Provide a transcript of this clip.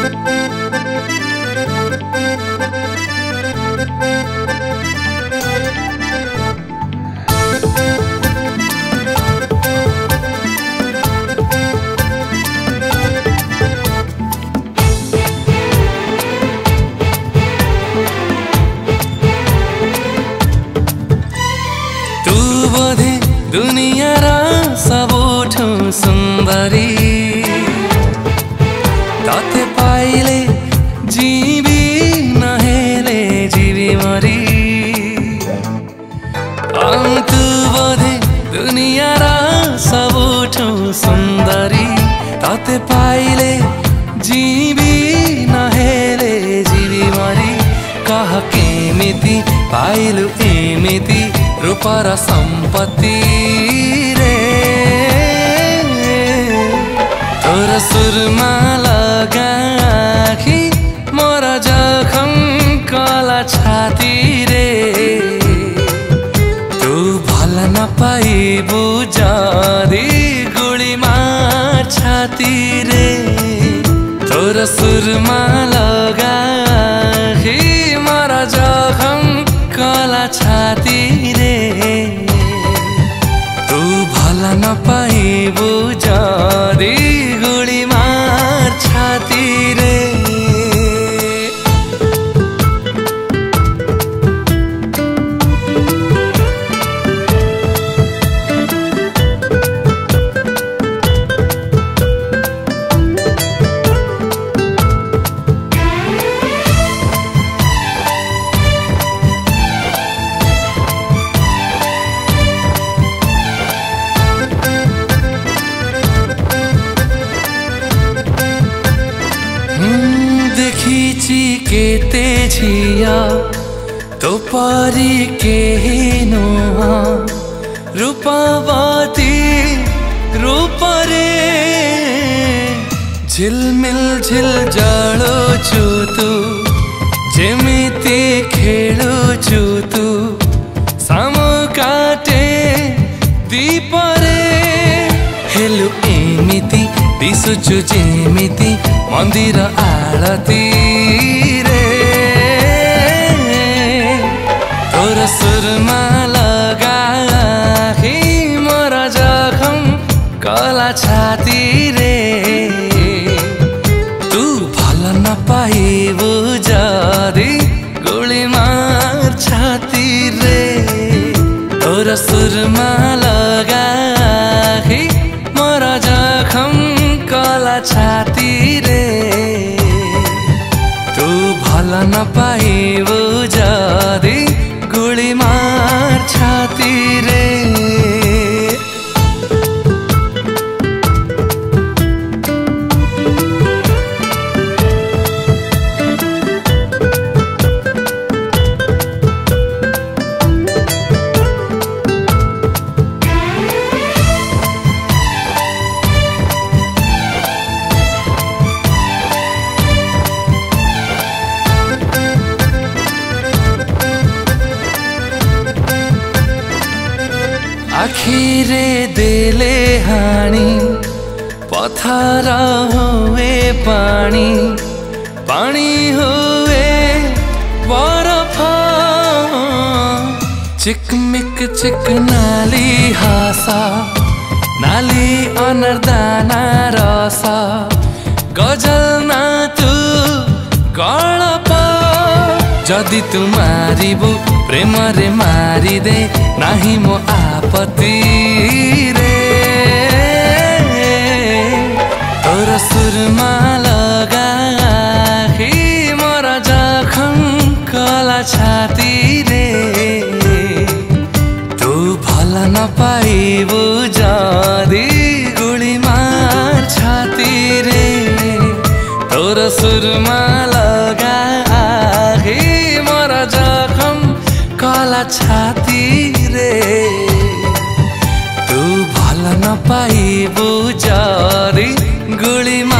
दुनिया रा सबोठो सुंदरी ताते पाइले जीवी नहेले जीवी मरी अंतु बोधे दुनिया रा सबोठो सुंदरी ताते पाइले जीवी नहेले जीवी मरी कह केमिति पाइलु एमिति रूपर संपत्ति रे तोर सुरमा लगाखी मोर जखम कला छाती रे तू भल न पाइबु जदी गुली मार छाती रे तोर सुरमा लगाखी मोर जखम कला छाती रे तू भला न पाइबु जदी गुली मार छाती रे देखिची केते झिया तो परी के नुहा रूपवती रूप रे झिलमिल झिल जाळो तू जेमिति खेळुछु तू सामो काटे दीप रे हेलु एमिति दिसुछु जेमिति मंदिर आळती रे तोर सुरमा लगाखी मोर जखम कला छाती रे तू भल न पाइबु जदी गुली मार छाती रे तोर सुरमा लगाखी मोर जखम कला छाती रे तू भल न पाइबु जदी गुली मार छाती रे आखिरे देले हानी पथर हुए पानी पानी हुए बरफ चिकमिक चिकनाली हासा नाली अनर्दाना रसा गजल ना तू गळप जदि तू मारिबु प्रेम रे मारी दे नाही मो आपत्ति रे तोर सुरमा लगाखी मोर जखम कला छाती रे तू भल न पाइबु जदी गुली मार छाती रे तोर सुरमा लगाखी मोर जखम कला छाती रे तू भल न पाइबु जदी गुली